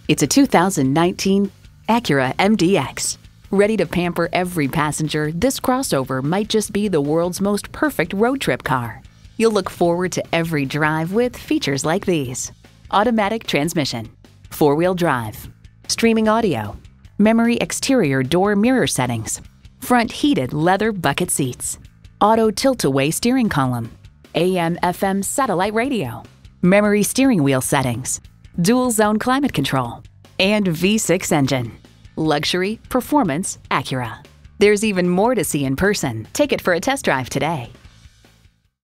It's a 2019 Acura MDX. Ready to pamper every passenger, this crossover might just be the world's most perfect road trip car. You'll look forward to every drive with features like these: automatic transmission, four-wheel drive, streaming audio, memory exterior door mirror settings, front heated leather bucket seats, auto tilt-away steering column, AM/FM satellite radio, memory steering wheel settings, dual zone climate control, and V6 engine. Luxury, performance, Acura. There's even more to see in person. Take it for a test drive today.